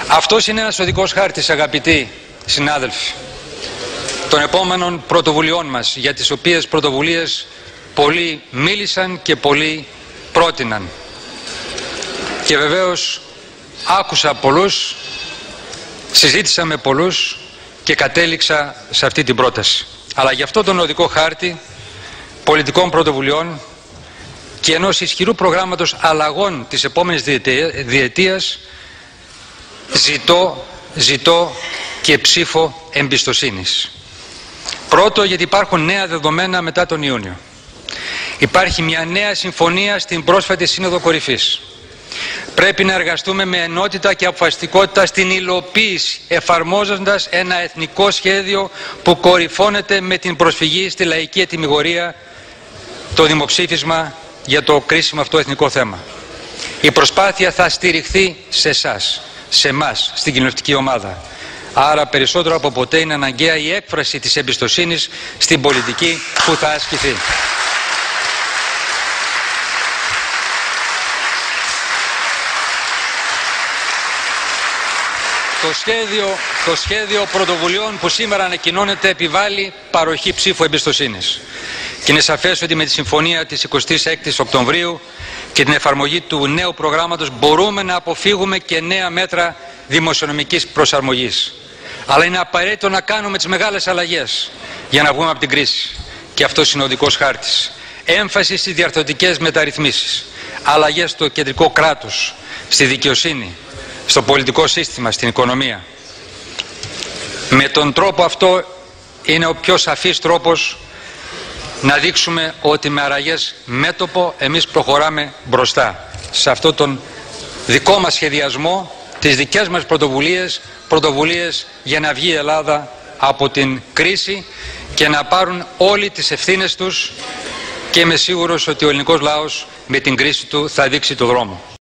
Αυτός είναι ένας οδικός χάρτης, αγαπητοί συνάδελφοι, των επόμενων πρωτοβουλειών μας, για τις οποίες πρωτοβουλίες πολλοί μίλησαν και πολλοί πρότειναν. Και βεβαίως άκουσα πολλούς, συζήτησα με πολλούς και κατέληξα σε αυτή την πρόταση. Αλλά για αυτό τον οδικό χάρτη πολιτικών πρωτοβουλειών και ενός ισχυρού προγράμματος αλλαγών της επόμενης διετίας ζητώ και ψήφο εμπιστοσύνης. Πρώτο, γιατί υπάρχουν νέα δεδομένα μετά τον Ιούνιο. Υπάρχει μια νέα συμφωνία στην πρόσφατη Σύνοδο Κορυφής. Πρέπει να εργαστούμε με ενότητα και αποφασιστικότητα στην υλοποίηση, εφαρμόζοντας ένα εθνικό σχέδιο που κορυφώνεται με την προσφυγή στη λαϊκή ετυμηγορία, το δημοψήφισμα για το κρίσιμο αυτό εθνικό θέμα. Η προσπάθεια θα στηριχθεί σε εσάς, σε εμάς, στην κοινοβουλευτική ομάδα. Άρα περισσότερο από ποτέ είναι αναγκαία η έκφραση της εμπιστοσύνης στην πολιτική που θα ασκηθεί. Το σχέδιο πρωτοβουλειών που σήμερα ανακοινώνεται επιβάλλει παροχή ψήφου εμπιστοσύνης. Και είναι σαφές ότι με τη συμφωνία της 26ης Οκτωβρίου και την εφαρμογή του νέου προγράμματος μπορούμε να αποφύγουμε και νέα μέτρα δημοσιονομικής προσαρμογής. Αλλά είναι απαραίτητο να κάνουμε τις μεγάλες αλλαγές για να βγούμε από την κρίση. Και αυτός είναι ο οδικός χάρτης. Έμφαση στις διαρθρωτικές μεταρρυθμίσεις, αλλαγές στο κεντρικό κράτος, στη δικαιοσύνη, στο πολιτικό σύστημα, στην οικονομία. Με τον τρόπο αυτό είναι ο πιο σαφής τρόπος να δείξουμε ότι με αραγές μέτωπο εμείς προχωράμε μπροστά σε αυτόν τον δικό μας σχεδιασμό, τις δικές μας πρωτοβουλίες για να βγει η Ελλάδα από την κρίση και να πάρουν όλοι τις ευθύνες τους, και είμαι σίγουρος ότι ο ελληνικός λαός με την κρίση του θα δείξει το δρόμο.